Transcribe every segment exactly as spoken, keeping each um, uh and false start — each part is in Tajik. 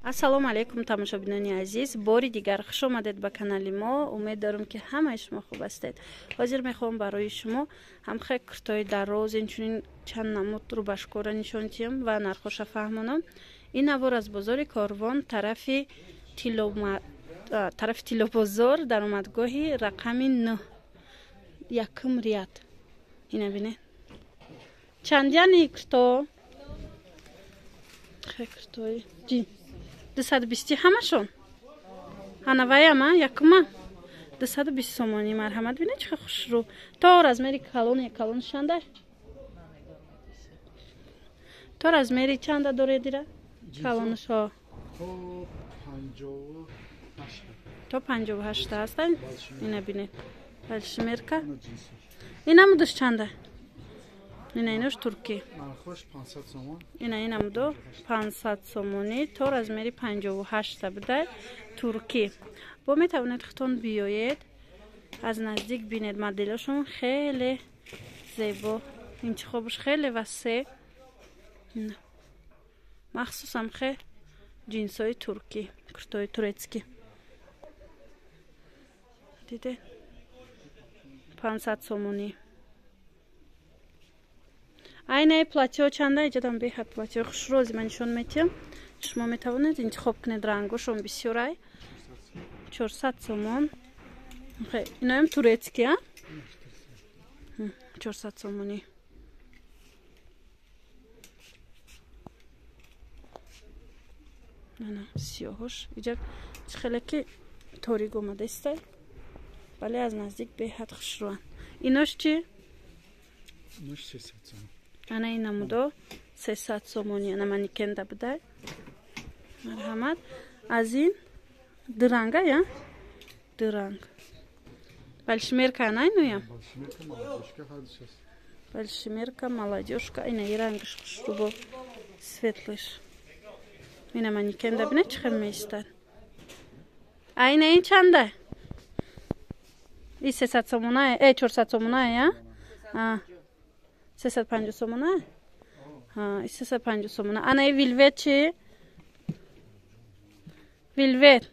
Ассалому алейкум тамошобинони азиз. Бори дигар хуш омадед ба канали мо. Умед дорам ки ҳамаи шумо хуб ҳастед. Ҳозир мехоҳам барои шумо ҳамхе куртои дароз инчунин чанд намуд рубашкора нишон диҳам ва нархоша фаҳмонам. Ин навор аз бозори Корвон тарафи Тилома тарафи Тилобозор даромадгоҳи рақами нӯҳ якум рият. Ина бинед. Чандяни курто? Хе куртои ҷи дусад бисти ҳамашон. Ҳанаваяма якума дусад бист сомонӣ марҳамат. Бинед чӣ хушрӯ. То размери калон я калон шанда? То размери чанда доредира? Калоншо. То панҷоҳу ҳашт ҳаста. Ина бинед. Балшимерка. Инам душ чанда? Ина инош турки. Нархош пансад сомон. Ина инамудо пансад сомонӣ то размери панҷоҳу ҳашт будай турки. Бо метавонед хитон биёед аз наздик бинед. Моделашон хеле зебо. Интихобаш хеле васеъ. махсусам хе ҷинсои турки, куртои турецки. Диде пансад сомонӣ. Айнаи платьё чанда иҷадам беҳад платьё хушрози ман нишон метиҳам. Шумо метавонед интихоб кунед рангошон бисёрай. чорсад сомон. Иноям турецки а? чорсад сомонӣ. Нана сиёҳош иҷа хеле торик омадастай. Вале аз наздик беҳад хушрӯан. Инош чӣ? Инош сесад сомон. Ана инамудо сесад сомонӣ. Ана маникенда будай. Марҳамат. Аз ин дуранга я? Дуранг. Балшимерка ана иноям? Балшимерка молодёжка ҳадшаст. Балшимерка молодёжка. Ина и рангаш хушрӯ бо светлыш. Ина маникенда бинед чӣ хел меистад. Айна ин чанда? И сесад сомона е? Э чорсад сомона я? А. сесад и панҷоҳ сомона? А, сесад и панҷоҳ сомона. Ана и вилвет чӣ? Вилвет.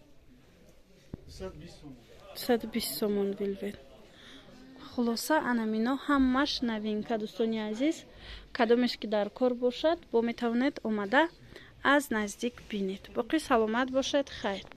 дусад и бист сомон вилвет. Хулоса ана мино ҳамаш новинка дӯстони азиз. Кадомеш ки дар кор бошад бо метавонед омада аз наздик бинед. Боқӣ саломат бошед. Хайр.